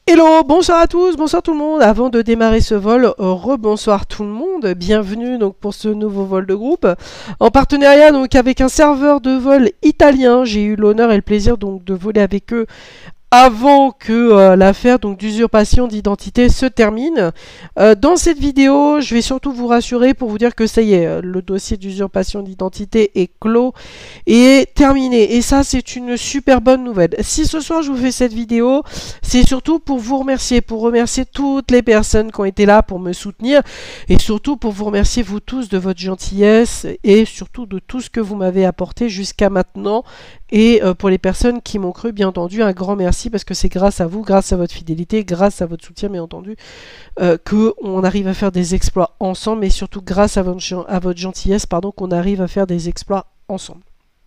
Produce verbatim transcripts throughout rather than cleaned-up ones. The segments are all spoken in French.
Hello, bonsoir à tous, bonsoir tout le monde. Avant de démarrer ce vol, euh, rebonsoir tout le monde. Bienvenue donc pour ce nouveau vol de groupe en partenariat donc avec un serveur de vol italien. J'ai eu l'honneur et le plaisir donc de voler avec eux avant que euh, l'affaire donc d'usurpation d'identité se termine. Euh, dans cette vidéo, je vais surtout vous rassurer pour vous dire que ça y est, le dossier d'usurpation d'identité est clos et est terminé. Et ça, c'est une super bonne nouvelle. Si ce soir je vous fais cette vidéo, c'est surtout pour vous remercier, pour remercier toutes les personnes qui ont été là pour me soutenir et surtout pour vous remercier vous tous de votre gentillesse et surtout de tout ce que vous m'avez apporté jusqu'à maintenant. Et euh, pour les personnes qui m'ont cru, bien entendu, un grand merci parce que c'est grâce à vous, grâce à votre fidélité, grâce à votre soutien, bien entendu, euh, qu'on arrive à faire des exploits ensemble, et surtout grâce à votre, à votre gentillesse, pardon, qu'on arrive à faire des exploits ensemble.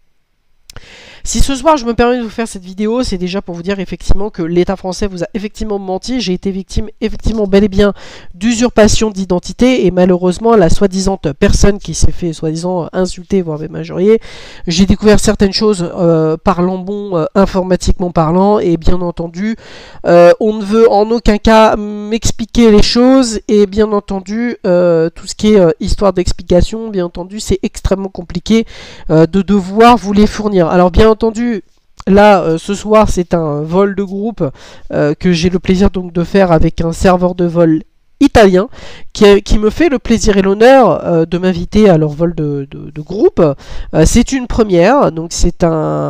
Si ce soir je me permets de vous faire cette vidéo, c'est déjà pour vous dire effectivement que l'État français vous a effectivement menti. J'ai été victime effectivement bel et bien d'usurpation d'identité et malheureusement la soi-disant personne qui s'est fait soi-disant insulter voire même injurier, j'ai découvert certaines choses euh, parlant bon, euh, informatiquement parlant, et bien entendu euh, on ne veut en aucun cas m'expliquer les choses, et bien entendu euh, tout ce qui est euh, histoire d'explication, bien entendu c'est extrêmement compliqué euh, de devoir vous les fournir. Alors bien entendu, là, euh, ce soir, c'est un vol de groupe euh, que j'ai le plaisir donc de faire avec un serveur de vol italien qui, qui me fait le plaisir et l'honneur euh, de m'inviter à leur vol de, de, de groupe. Euh, c'est une première, donc c'est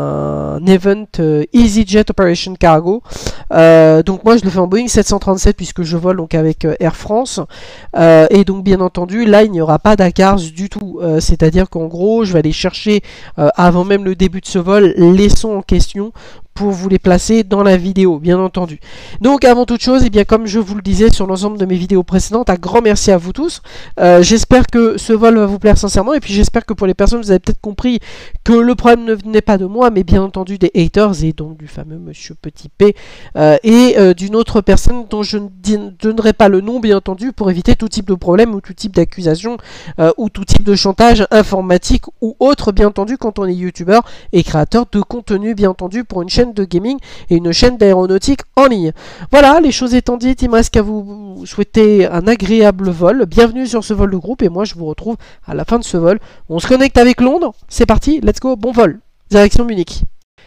un event euh, EasyJet Operation Cargo. Euh, donc moi je le fais en Boeing sept cent trente-sept puisque je vole donc avec euh, Air France. Euh, et donc bien entendu là il n'y aura pas d'A C A R S du tout. Euh, C'est-à-dire qu'en gros je vais aller chercher euh, avant même le début de ce vol les sons en question pour vous les placer dans la vidéo, bien entendu. Donc avant toute chose, et eh bien comme je vous le disais sur l'ensemble de mes vidéos précédentes, un grand merci à vous tous. Euh, j'espère que ce vol va vous plaire sincèrement, et puis j'espère que pour les personnes, vous avez peut-être compris que le problème ne venait pas de moi, mais bien entendu des haters, et donc du fameux Monsieur Petit P, euh, et euh, d'une autre personne dont je ne donnerai pas le nom, bien entendu, pour éviter tout type de problème, ou tout type d'accusation, euh, ou tout type de chantage informatique, ou autre, bien entendu, quand on est youtubeur et créateur de contenu, bien entendu, pour une chaîne de gaming et une chaîne d'aéronautique en ligne. Voilà, les choses étant dites, il me reste qu'à vous souhaiter un agréable vol. Bienvenue sur ce vol de groupe, et moi je vous retrouve à la fin de ce vol. On se connecte avec Londres, c'est parti, let's go, bon vol, direction Munich.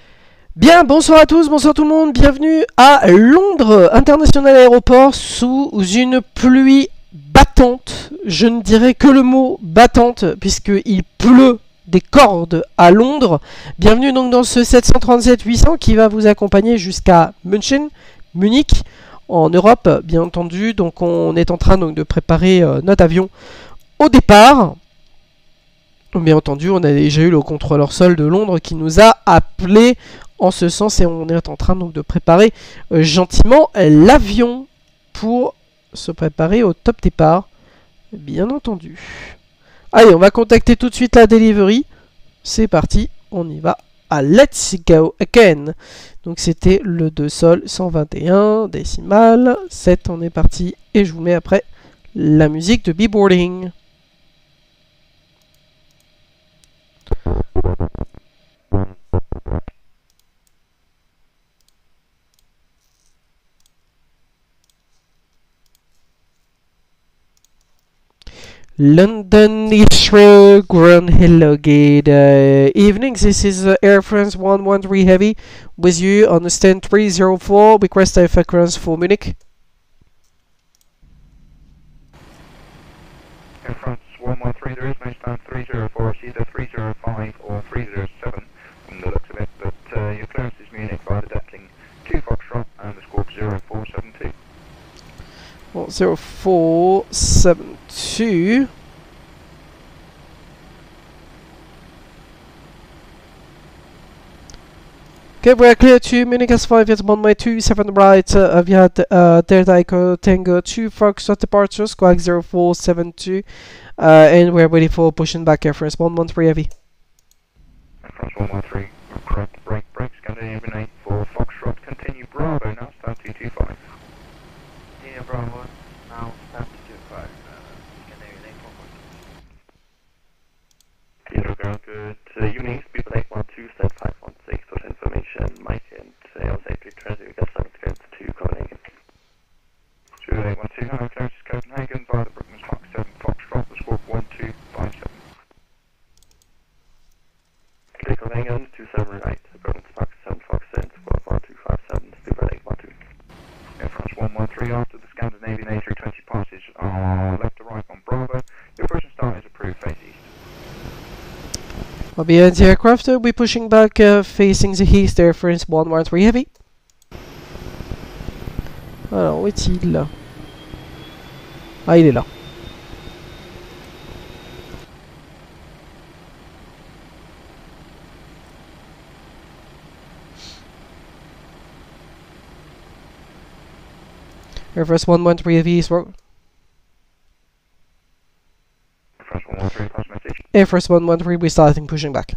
Bien, bonsoir à tous, bonsoir tout le monde, bienvenue à Londres International Aéroport sous une pluie battante. Je ne dirais que le mot battante puisqu'il pleut des cordes à Londres. Bienvenue donc dans ce sept cent trente-sept huit cents qui va vous accompagner jusqu'à München, Munich, en Europe, bien entendu. Donc on est en train donc de préparer euh, notre avion au départ. Bien entendu, on a déjà eu le contrôleur sol de Londres qui nous a appelé en ce sens, et on est en train donc de préparer euh, gentiment l'avion pour se préparer au top départ, bien entendu. Allez, on va contacter tout de suite la delivery. C'est parti, on y va. Ah, let's go again. Donc c'était le deux sol cent vingt et un décimal sept. On est parti et je vous mets après la musique de B-boarding. London Heathrow, Ground Hello Gate. Uh, evening, this is uh, Air France one one three Heavy with you on the stand three zero four. Request a frequency for Munich. Air France one one three, there is no stand three zero four, it's either three zero five or three zero seven from the looks of it, but uh, your clearance is Munich via the Detling two Foxtrot and the squawk zero four seven two. Well, zero four seven two. Okay, we're clear to Munich S five, it's one way two seven right, uh, we had uh, Delta Echo Tango two Foxtrot departure, squawk zero four seven two, uh, and we're ready for pushing back Air France one one three Heavy. Air France one one three, correct, brake, brake, Scandinavian eight for Foxtrot, continue Bravo, now stand two two five. Yeah, Bravo, now stand two two five, Scandinavian eight one one. Kilo ground good, uh, Unix, people eight one two, set five one six, dot information, Mike and sales eight three three, you got seven to go to two Copenhagen. three after the Scandinavian A three twenty passes are left to right on Bravo. Your approach and start is approved, face east. Well, behind the aircraft, uh, we're pushing back, uh, facing the east, Air France one one three Heavy. Alors, où est-il là? Ah, il est là. Air France one one three Heavy, East Road. Air France one one three, pass message. Air France one one three, we're starting pushing back.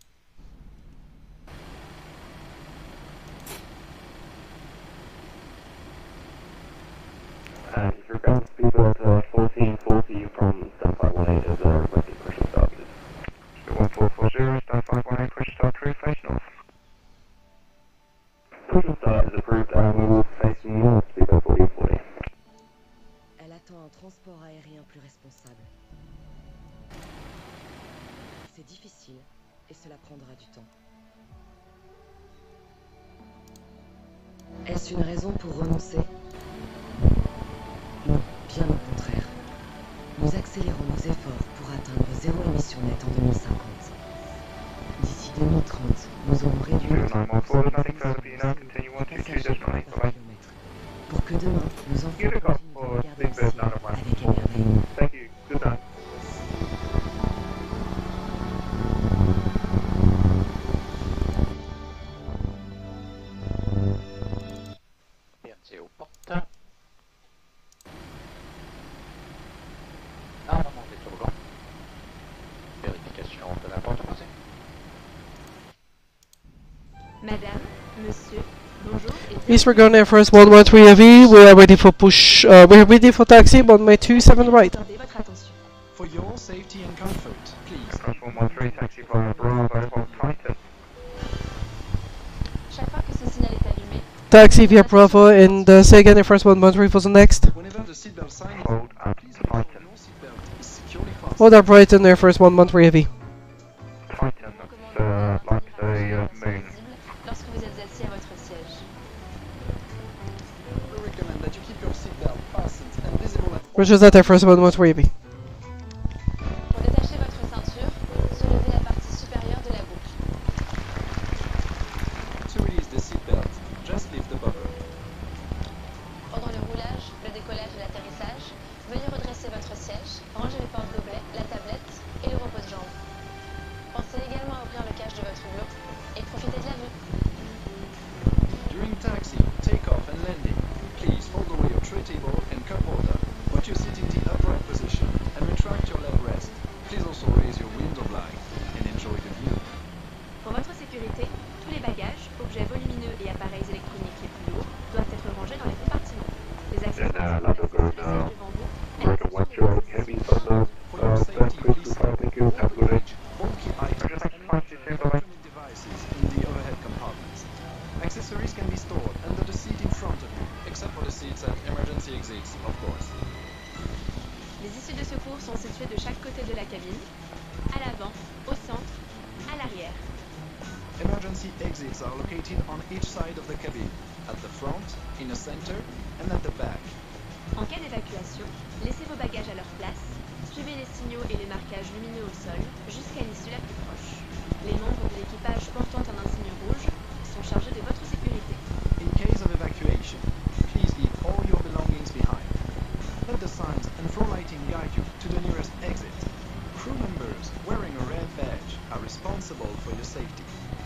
Uh, disregard speedbird uh, fourteen forty from stand five one eight as a requested push and start, please. Speed one four four zero, stand five one eight, push start through, face north. Push and start is approved and we will face north, speedbird fourteen forty. Elle attend un transport aérien plus responsable. C'est difficile et cela prendra du temps. Est-ce une raison pour renoncer? Non, bien au contraire. Nous accélérons nos efforts pour atteindre zéro émission nette en deux mille cinquante. D'ici deux mille trente, nous aurons réduit Two notre nine one four, nothing further for you now, continue one two two decimal eight, bye bye. pour que demain, nos enfants Give it a call continuent de for regarder le Speedbird ciel nine oh one. avec émerveillement. Thank you, good night. Merci aux portes. Armement des toboggans. Vérification de la porte croisée. Madame, monsieur, bonjour et East, we're going Air France one one three Heavy, we are ready for push, uh, we're ready for taxi, one one two seven right. accordez votre attention. For your safety and comfort, Air please. France one one three, taxi via Bravo, hold Titan. Chaque fois que ce signal est allumé, Taxi via Bravo, and uh, say again Air France one one three for the next. Whenever the seatbelt sign is Hold up please ensure Titan. your seatbelt is securely fastened. Hold up right in Air France one one three Heavy. Titan, that's uh, like the uh, moon. visible lorsque vous êtes assis à votre siège. We recommend that you keep your seatbelt fastened and visible at all Roger that Air France one one three Heavy. Pour détacher votre ceinture, soulevez la partie supérieure de la boucle. to release the seatbelt. Just lift the bubble. Pendant le roulage, le décollage et l'atterrissage, veuillez redresser votre siège, ranger les porte-gobelets, la tablette et le repose-jambes. Pensez également à ouvrir le cache de votre hublot et profitez de la vue. During taxi, takeoff and landing, please fold away your tray table and cup holder. Put your seat in the upright position and retract your leg rest. Please also raise your window blind and enjoy the view. Pour votre sécurité, tous les bagages, objets volumineux et appareils électroniques les plus lourds doivent être rangés dans les compartiments. Les accessoires Yeah, sont that'll placés go sur les down. sièges devant vous. Break a watch your heavy thunder. For Uh, your that safety, cruise please to thank you, have a good day. bulky items Roger, thank and you, five two two, bye-bye. electronic devices in the overhead compartments. Accessories can be stored under the seat in front of you, except for the seats at emergency exits, of course. Les issues de secours sont situées de chaque côté de la cabine, à l'avant, au centre, à l'arrière. Emergency exits are located on each side of the cabin, at the front, in the center, and at the back. En cas d'évacuation, laissez vos bagages à leur place, suivez les signaux et les marquages lumineux au sol jusqu'à l'issue la plus proche. Les membres de l'équipage portant un insigne rouge sont chargés de votre sécurité. In case of evacuation, please leave all your belongings behind. Let the signs and floor lighting guide you to the nearest exit. Crew members wearing a red badge are responsible for your safety.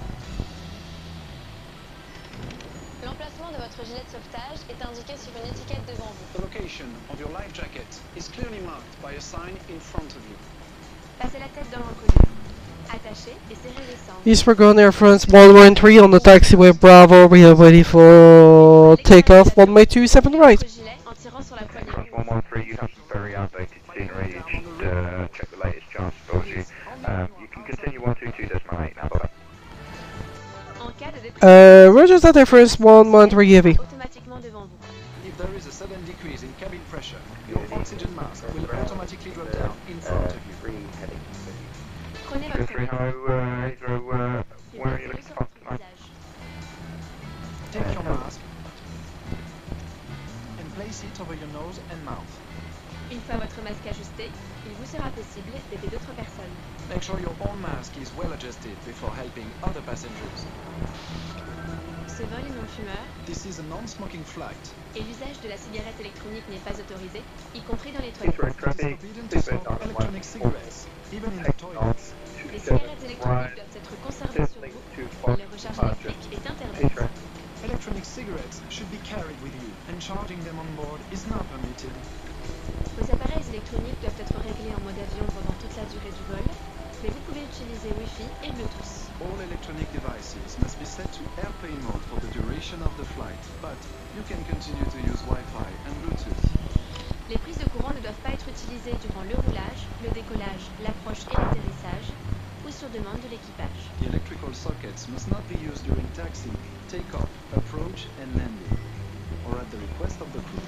L'emplacement de votre gilet de sauvetage est indiqué sur une étiquette devant vous. The location of your life jacket is clearly marked by a sign in front of you. Passez la tête dans l'inconnu. Attachez et serrez les cendres. East, we're going Air France one one three on the taxiway Bravo, we are ready for takeoff, one one two seven right. Votre gilet en tirant sur la Air poignée. France one one three, you have some very outdated scenery, you should uh, check the latest charts for you. Um, you can continue one two two decimal eight now, bye. En cas de Uh, Roger that Air France one one three Heavy. automatiquement devant vous. If there is a sudden decrease in cabin pressure, your oxygen mask will automatically drop down in front of you. Free heading. Prenez Two votre three masque ho, uh, Heathrow, uh, et where are you placez-le looking sur for votre tonight? visage. Take your mask and place seat over your nose and mouth. Une fois votre masque ajusté, il vous sera possible d'aider d'autres personnes. Make sure your own mask is well adjusted before helping other passengers. Ce vol est non-fumeur This is a non-smoking flight. et l'usage de la cigarette électronique n'est pas autorisé, y compris dans les Heathrow toilettes. It is traffic, forbidden to seatbelt smoke on electronic one, cigarettes, even in the toilets. Les two cigarettes seven, électroniques right, doivent être conservées sur listening vous. to et Fox Leur recharge departure. électrique est interdite. Heathrow. Electronic cigarettes should be carried with you, and charging them on board is not permitted. Vos appareils électroniques doivent être réglés en mode avion pendant toute la durée du vol, mais vous pouvez utiliser Wi-Fi et Bluetooth. All electronic devices must be set to airplane mode for the duration of the flight, but you can continue to use Wi-Fi and Bluetooth. Les prises de courant ne doivent pas être utilisées durant le roulage, le décollage, l'approche et l'atterrissage, ou sur demande de l'équipage. The electrical sockets must not be used during taxi, takeoff, approach, and landing, or at the request of the crew.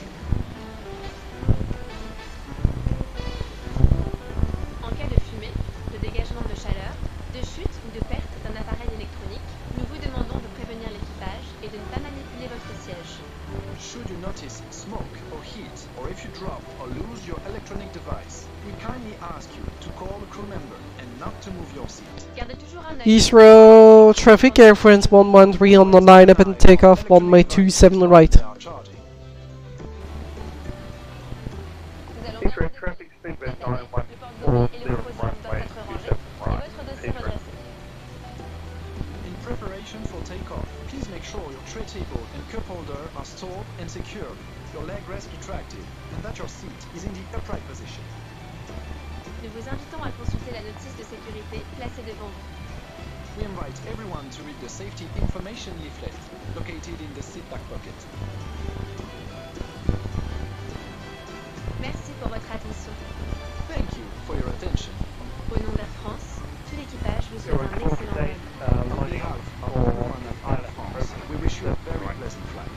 En cas de fumée, de dégagement de chaleur, de chute ou de perte d'un appareil électronique, nous vous demandons de prévenir l'équipage et de ne pas manipuler votre siège. Should you notice smoke or heat, or if you drop or lose your electronic device, we kindly ask you to call a crew member and not to move your seat. Gardez toujours un œil. Heathrow traffic, Air France one one three on the line up and take off runway two seven right. They are charging. Nous allons Heathrow bientôt traffic, décoller. speedbird La nine one tablette, le four porte-gobelet et le zero reposant doivent runway être two rangés seven et right. votre dossier Heathrow. redressé. In preparation for takeoff, please make sure your tray table and cup holder are stored and secured, your leg rest retracted, and that your seat is in the upright position. Nous vous invitons à consulter la notice de sécurité placée devant vous. We invite everyone to read the safety information leaflet located in the seat back pocket. Merci pour votre attention. Thank you for your attention. Au nom d'Air France, tout l'équipage vous souhaite Zero un four excellent today, vol. uh, On lining behalf up of for everyone at Air Island France, we wish you a very pleasant flight.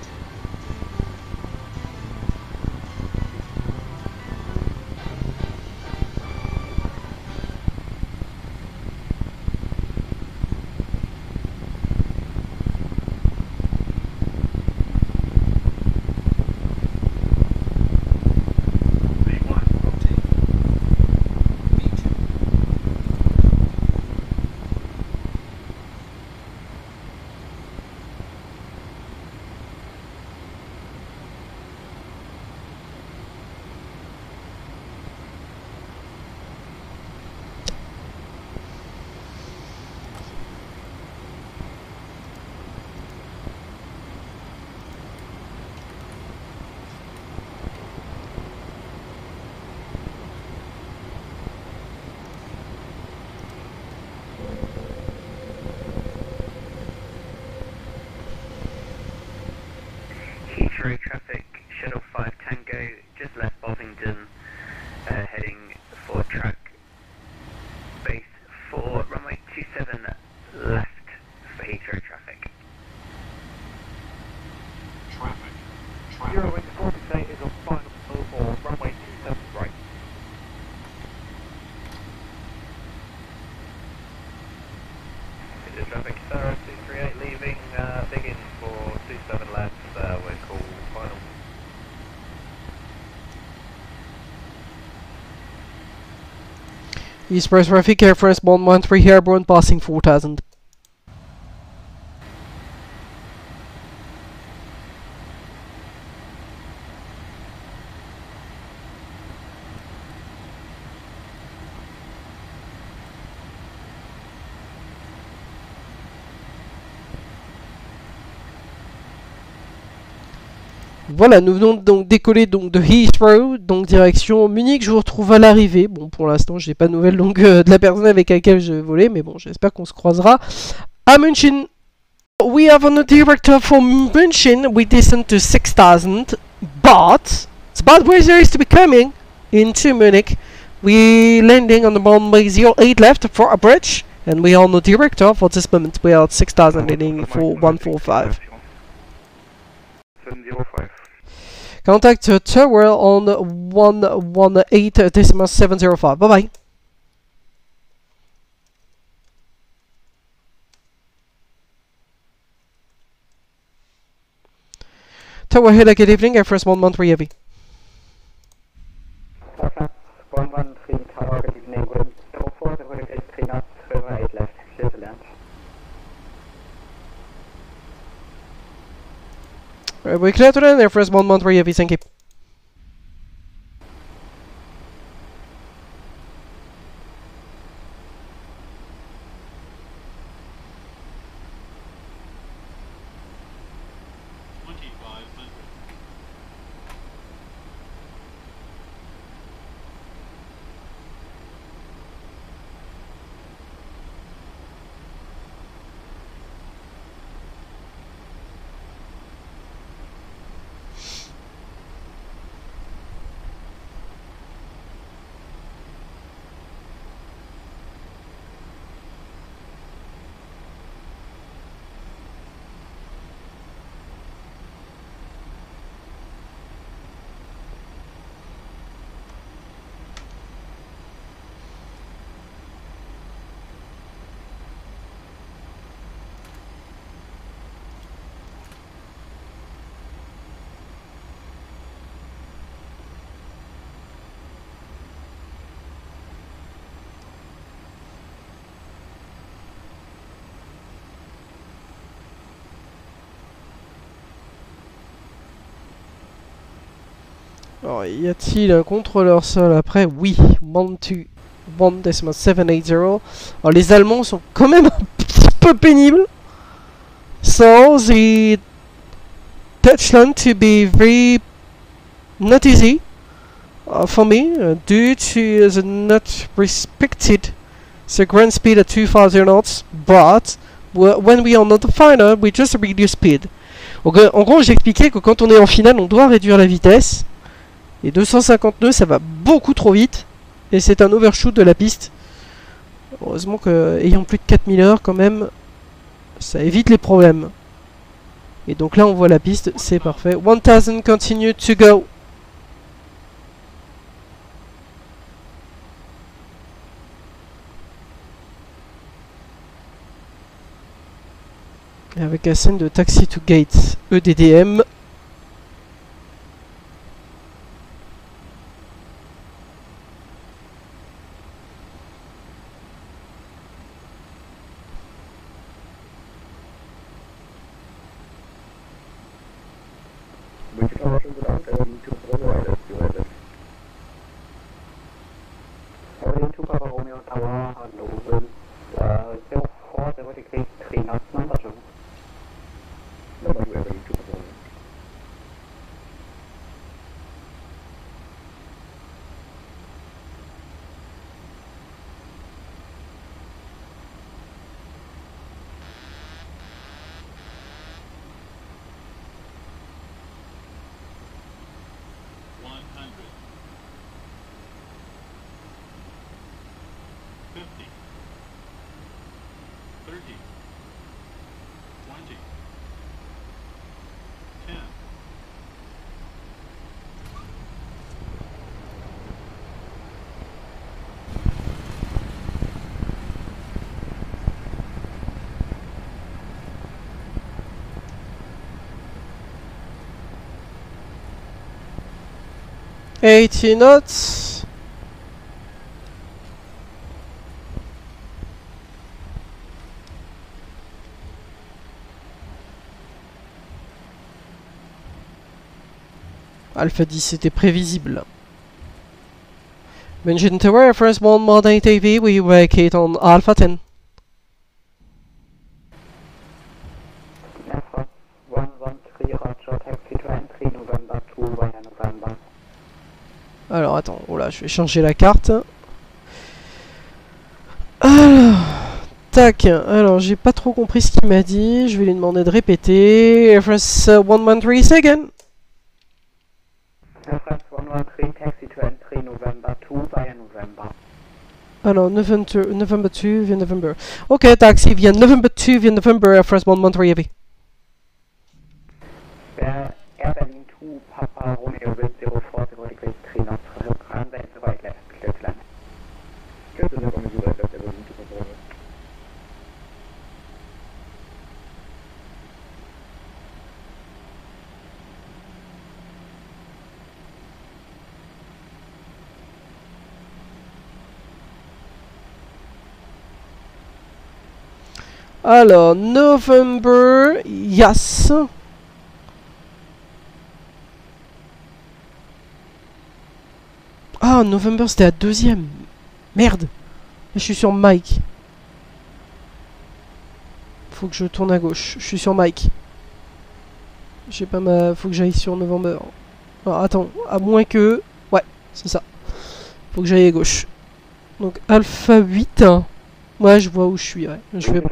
V one, rotate. V two. Heathrow traffic, Shuttle five Tango, just left Bovington, uh, heading for track base four, runway two seven left for Heathrow traffic. Traffic. Traffic. Eurowings forty-eight is on final for runway two seven right. This is traffic, Sarah two three eight leaving, uh, big in for two seven left, uh, we're call final. Express traffic, Air France one one three airborne passing four thousand. Voilà, nous venons donc décoller donc de Heathrow, donc direction Munich. Je vous retrouve à l'arrivée. Bon, pour l'instant, j'ai pas de nouvelles donc euh, de la personne avec laquelle je volais, mais bon, j'espère qu'on se croisera à München. We have on the director for München. We descend to six thousand, but it's bad weather is to be coming into Munich. We landing on the runway zero eight left for a bridge, and we are on the director for this moment. We are at six thousand, heading for one four five. seven zero five. Contact uh, tower on one one eight decimal seven zero five. Bye bye. Tower Hill, good evening. Air France one one three Heavy. Right, we clear to land, Air France one one three Heavy, thank you. twenty-five hundred. Alors, y a-t-il un contrôleur sol après? Oui, one two one point seven eight zero. Alors, les Allemands sont quand même un petit peu pénibles. So, the touchline to be very not easy uh, for me uh, due to the not respected the ground speed at two thousand knots, but when we are not the final, we just reduce speed. Donc, en gros, j'expliquais que quand on est en finale, on doit réduire la vitesse. Et deux cent cinquante nœuds, ça va beaucoup trop vite. Et c'est un overshoot de la piste. Heureusement que, ayant plus de quatre mille heures, quand même, ça évite les problèmes. Et donc là, on voit la piste, c'est parfait. one thousand continue to go. Et avec la scène de Taxi to Gate, E D D M. Which option would I um, to provide us you have it? Orient to Papa Romeo Tower, Hannover, uh, zero four zero degree three knots, number two. Number two, Orient to Papa Romeo. one hundred. fifty. thirty. twenty. ten. eighty knots. Alpha dix, c'était prévisible. Mention Tower, Air France one one eight A V, we vacate on Alpha ten. Air France one one three, Roger, taxi to entry, November two, via November. Alors attends, oh là, je vais changer la carte. Alors, tac, alors j'ai pas trop compris ce qu'il m'a dit, je vais lui demander de répéter. Air France uh, one one three, say again. Air France one one three, taxi to entry, November two, via November. Alors, November, November two via November. Ok, taxi via November two via November, Air France one one three heavy. Air Berlin two, Papa Romeo with zero four zero degrees three knots, runway to right left, clear to land. Clear to land on the right left, Berlin two, Papa Romeo. Alors, November, yes. Ah, November, c'était la deuxième. Merde. Là, je suis sur Mike. Faut que je tourne à gauche. Je suis sur Mike. J'ai pas ma... Faut que j'aille sur November. Alors, attends. À moins que... Ouais, c'est ça. Faut que j'aille à gauche. Donc, Alpha huit. Ouais, je vois où je suis, ouais. Je vais...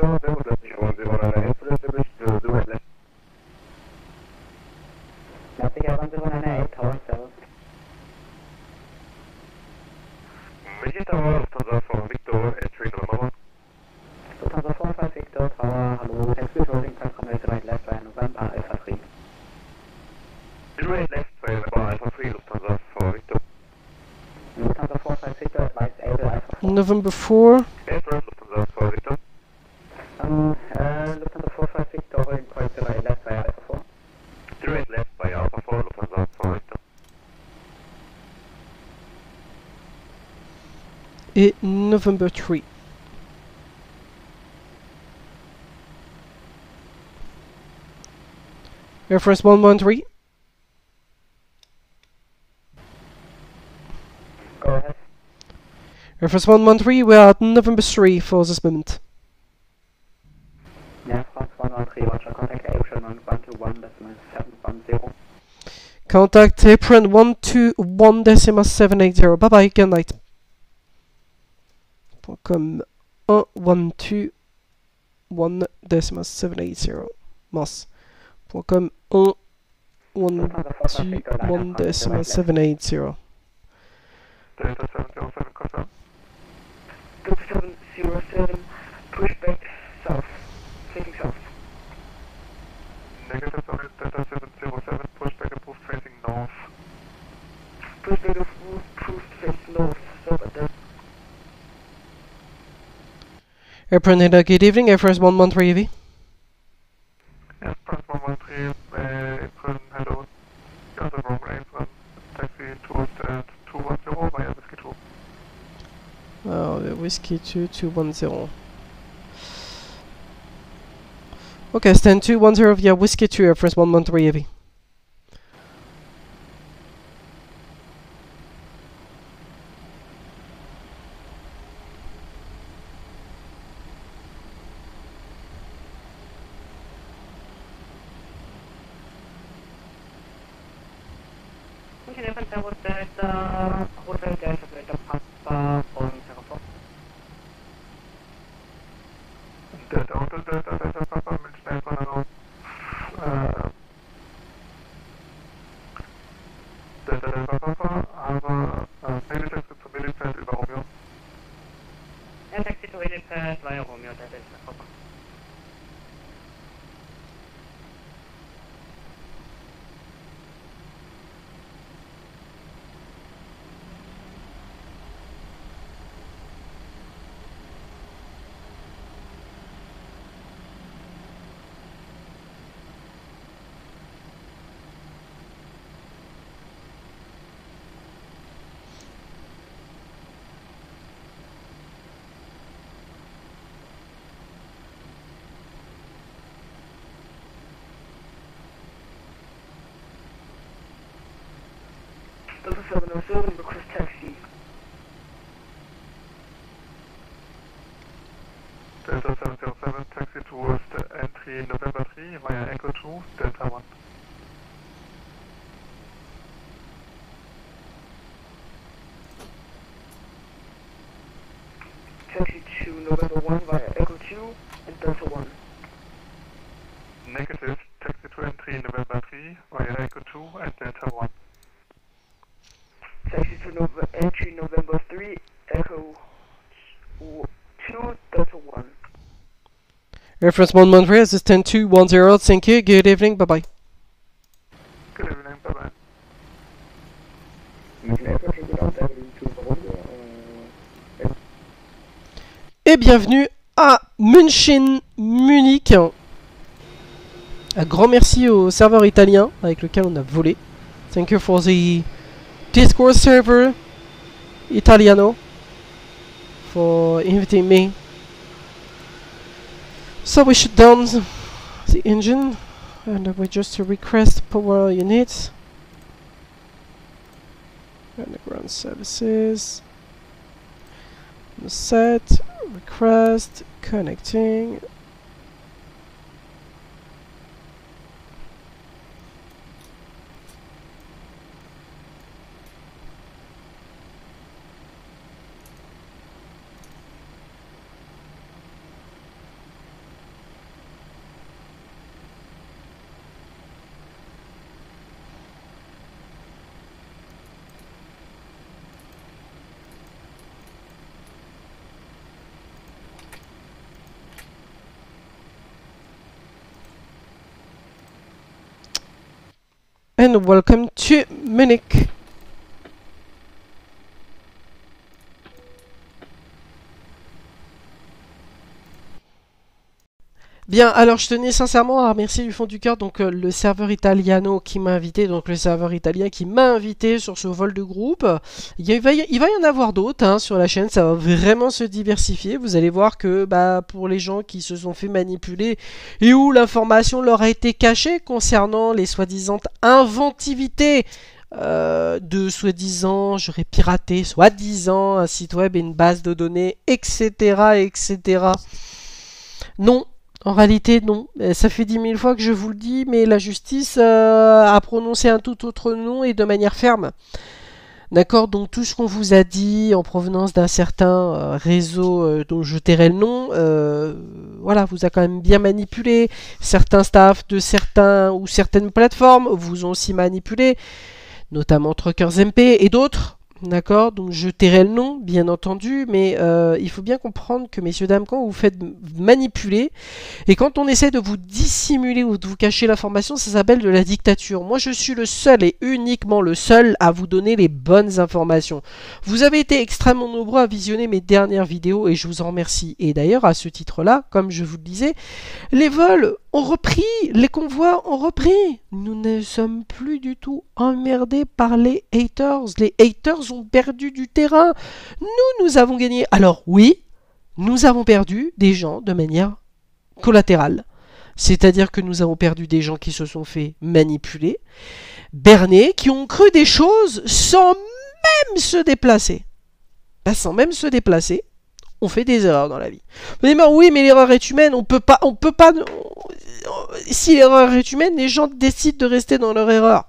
Visit Tower, Lufthansa for Victor, entry November one. Lufthansa four five Victor Tower, hello, taxi holding confirmed right left by November Alpha three. Zero eight left by November Alpha three, Lufthansa for Victor. Lufthansa four five Victor, advise Able Alpha four. November four. Airport, Lufthansa for Victor. Um, uh, Lufthansa four five Victor, holding point zero eight left by Alpha four. Zero eight left by Alpha four, Lufthansa for Victor. Et November three. Air France one one three. Go ahead. Air France one one three, we are at November three for this moment. Yeah, France one one three, Roger, contact April one two one decimal seven one zero. Contact April one two one decimal seven eight zero. Bye bye, good night. Comme one one two one decimal seven eight zero. Mars. Comme one one two one decimal seven eight zero. Delta seven zero seven, confirm. Delta seven zero seven, push back south, facing south. Negative, sorry, Delta seven zero seven, push back approved facing north. Push back approved facing north, so about that. Airport Neda, good evening, Air France one one three A V. Air France one one three, uh, April, hello. You're on the wrong April. Taxi towards uh, two one zero via Whiskey two. Oh, the Whiskey two two one zero. Okay, stand two one zero via Whiskey two, Air France one one three A V. Delta, Hotel Delta, Delta Papa, Boeing zero four. Delta Hotel Delta Delta Papa, München Airport, hello. Uh, Delta Delta Papa, aber uh, Mailtaxi zu Millipad über Romeo. Air taxi to Willipad via Romeo, Delta Delta Papa. Delta seven oh seven, request taxi. Delta seven zero seven, taxi towards the entry November three via Echo two, Delta one. Taxi to November one via Echo two and Delta one. Negative, taxi to entry November three via Echo two and Delta one. Taxi to Nov- entry November three, Echo two, Delta one. Air France one one three, assistant two one zero, thank you, good evening, bye bye. Good evening, bye bye. München Airport, good afternoon to Romeo. Et bienvenue à München, Munich. Un grand merci au serveur italien avec lequel on a volé. Thank you for the Discord server Italiano for inviting me. So we shut down the engine and we just request power units. Underground services. Set. Request. Connecting. And welcome to Munich. Bien, alors je tenais sincèrement à remercier du fond du cœur donc euh, le serveur Italiano qui m'a invité, donc le serveur italien qui m'a invité sur ce vol de groupe. Il, y a, il, va, y, il va y en avoir d'autres hein, sur la chaîne, ça va vraiment se diversifier. Vous allez voir que bah, pour les gens qui se sont fait manipuler et où l'information leur a été cachée concernant les soi-disant inventivités Euh, de soi-disant, j'aurais piraté soi-disant un site web et une base de données, et cetera, et cetera. Non, en réalité, non. Ça fait dix mille fois que je vous le dis, mais la justice euh, a prononcé un tout autre nom et de manière ferme. D'accord, donc tout ce qu'on vous a dit en provenance d'un certain euh, réseau euh, dont je tairai le nom, euh, voilà, vous a quand même bien manipulé. Certains staffs de certains ou certaines plateformes vous ont aussi manipulé, notamment Truckers M P et d'autres. D'accord, donc je tairai le nom, bien entendu, mais euh, il faut bien comprendre que, messieurs, dames, quand vous vous faites manipuler, et quand on essaie de vous dissimuler ou de vous cacher l'information, ça s'appelle de la dictature. Moi, je suis le seul et uniquement le seul à vous donner les bonnes informations. Vous avez été extrêmement nombreux à visionner mes dernières vidéos, et je vous en remercie. Et d'ailleurs, à ce titre-là, comme je vous le disais, les vols ont repris, les convois ont repris. Nous ne sommes plus du tout emmerdés par les haters. Les haters ont perdu du terrain. Nous, nous avons gagné. Alors oui, nous avons perdu des gens de manière collatérale. C'est-à-dire que nous avons perdu des gens qui se sont fait manipuler, berner, qui ont cru des choses sans même se déplacer. Ben, sans même se déplacer. On fait des erreurs dans la vie. Mais oui, mais l'erreur est humaine. On peut pas, on peut pas. Si l'erreur est humaine, les gens décident de rester dans leur erreur.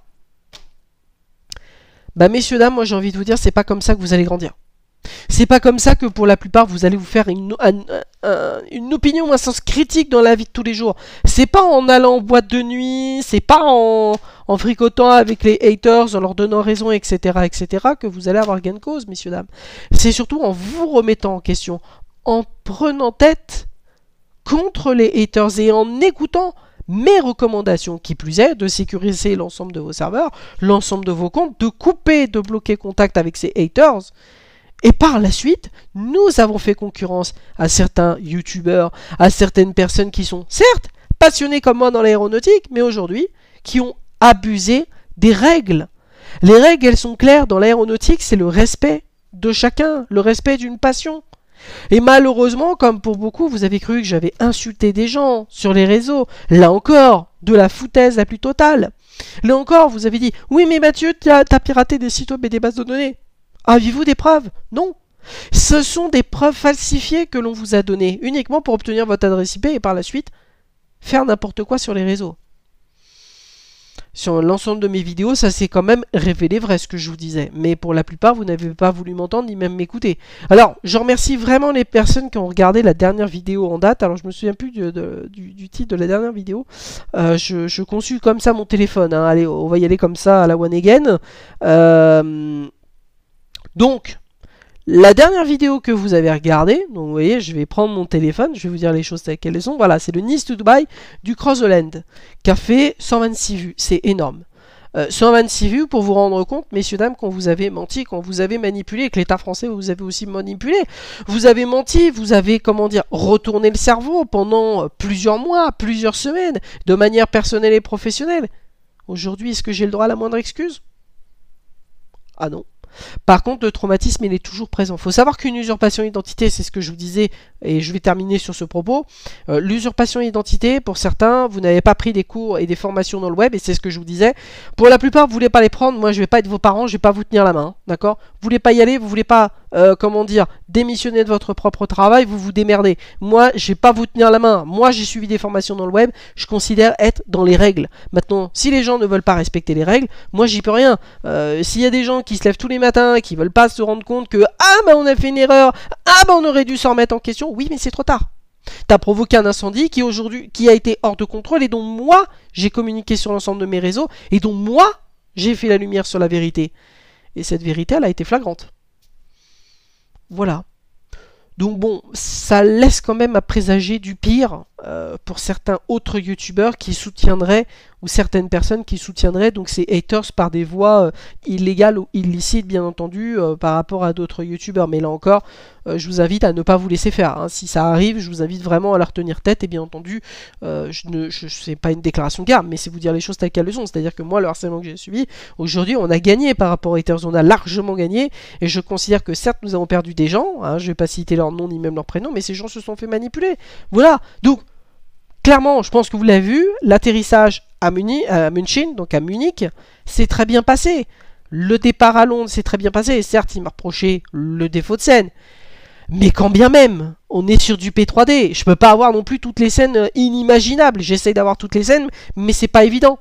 Bah messieurs dames, moi j'ai envie de vous dire, c'est pas comme ça que vous allez grandir. C'est pas comme ça que pour la plupart vous allez vous faire une, un, un, une opinion ou un sens critique dans la vie de tous les jours. C'est pas en allant en boîte de nuit, c'est pas en, en fricotant avec les haters, en leur donnant raison, et cetera, et cetera que vous allez avoir gain de cause, messieurs dames. C'est surtout en vous remettant en question, en prenant tête contre les haters et en écoutant mes recommandations, qui plus est, de sécuriser l'ensemble de vos serveurs, l'ensemble de vos comptes, de couper, de bloquer contact avec ces haters. Et par la suite, nous avons fait concurrence à certains youtubeurs, à certaines personnes qui sont, certes, passionnées comme moi dans l'aéronautique, mais aujourd'hui, qui ont abusé des règles. Les règles, elles sont claires dans l'aéronautique, c'est le respect de chacun, le respect d'une passion. Et malheureusement, comme pour beaucoup, vous avez cru que j'avais insulté des gens sur les réseaux. Là encore, de la foutaise la plus totale. Là encore, vous avez dit, oui mais Mathieu, t'as piraté des sites web et des bases de données. Avez-vous des preuves? Non. Ce sont des preuves falsifiées que l'on vous a données, uniquement pour obtenir votre adresse I P et par la suite, faire n'importe quoi sur les réseaux. Sur l'ensemble de mes vidéos, ça s'est quand même révélé vrai ce que je vous disais. Mais pour la plupart, vous n'avez pas voulu m'entendre ni même m'écouter. Alors, je remercie vraiment les personnes qui ont regardé la dernière vidéo en date. Alors, je me souviens plus de, de, du, du titre de la dernière vidéo. Euh, je, je consulte comme ça mon téléphone. Hein. Allez, on va y aller comme ça à la one again. Euh, donc... La dernière vidéo que vous avez regardée, donc vous voyez, je vais prendre mon téléphone, je vais vous dire les choses telles qu'elles sont. Voilà, c'est le Nice to Dubai du Crossland, qui a fait cent vingt-six vues. C'est énorme. Euh, cent vingt-six vues pour vous rendre compte, messieurs, dames, qu'on vous avez menti, qu'on vous avez manipulé, et que l'État français vous avez aussi manipulé. Vous avez menti, vous avez, comment dire, retourné le cerveau pendant plusieurs mois, plusieurs semaines, de manière personnelle et professionnelle. Aujourd'hui, est-ce que j'ai le droit à la moindre excuse? Ah non. Par contre, le traumatisme, il est toujours présent. Il faut savoir qu'une usurpation d'identité, c'est ce que je vous disais, et je vais terminer sur ce propos. Euh, L'usurpation d'identité, pour certains, vous n'avez pas pris des cours et des formations dans le web, et c'est ce que je vous disais. Pour la plupart, vous voulez pas les prendre. Moi, je vais pas être vos parents, je vais pas vous tenir la main, d'accord? Vous voulez pas y aller, vous voulez pas, euh, comment dire, démissionner de votre propre travail, vous vous démerdez. Moi, je vais pas vous tenir la main. Moi, j'ai suivi des formations dans le web, je considère être dans les règles. Maintenant, si les gens ne veulent pas respecter les règles, moi, j'y peux rien. Euh, S'il y a des gens qui se lèvent tous les matins, qui veulent pas se rendre compte que ah bah on a fait une erreur, ah bah on aurait dû s'en remettre en question, oui, mais c'est trop tard. T'as provoqué un incendie qui aujourd'hui, qui a été hors de contrôle et dont moi j'ai communiqué sur l'ensemble de mes réseaux et dont moi j'ai fait la lumière sur la vérité. Et cette vérité, elle a été flagrante. Voilà. Donc bon, ça laisse quand même à présager du pire euh, pour certains autres youtubeurs qui soutiendraient, ou certaines personnes qui soutiendraient donc ces haters par des voies euh, illégales ou illicites bien entendu euh, par rapport à d'autres youtubeurs. Mais là encore, euh, je vous invite à ne pas vous laisser faire. Hein. Si ça arrive, je vous invite vraiment à leur tenir tête. Et bien entendu, euh, je ne, je, c'est pas une déclaration de guerre, mais c'est vous dire les choses telles qu'elles le sont. C'est-à-dire que moi, le harcèlement que j'ai subi, aujourd'hui, on a gagné par rapport aux haters. On a largement gagné. Et je considère que certes, nous avons perdu des gens. Hein, je vais pas citer leur nom ni même leur prénom, mais ces gens se sont fait manipuler. Voilà. Donc, clairement, je pense que vous l'avez vu, l'atterrissage à, Muni, à München, donc à Munich, c'est très bien passé. Le départ à Londres, c'est très bien passé. Certes, il m'a reproché le défaut de scène. Mais quand bien même, on est sur du P trois D. Je peux pas avoir non plus toutes les scènes inimaginables. J'essaye d'avoir toutes les scènes, mais c'est pas évident.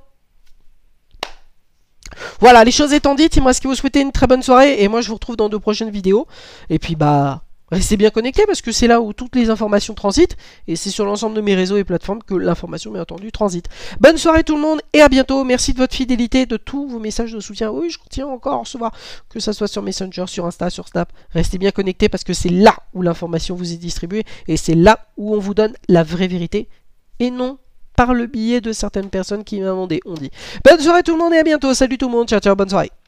Voilà, les choses étant dites, il me reste qu'à vous souhaiter une très bonne soirée. Et moi, je vous retrouve dans de prochaines vidéos. Et puis, bah... restez bien connectés parce que c'est là où toutes les informations transitent et c'est sur l'ensemble de mes réseaux et plateformes que l'information bien entendu transite. Bonne soirée tout le monde et à bientôt. Merci de votre fidélité, de tous vos messages de soutien. Oui, je continue encore à recevoir, que ça soit sur Messenger, sur Insta, sur Snap. Restez bien connectés parce que c'est là où l'information vous est distribuée et c'est là où on vous donne la vraie vérité et non par le biais de certaines personnes qui m'ont demandé. On dit bonne soirée tout le monde et à bientôt. Salut tout le monde, ciao ciao, bonne soirée.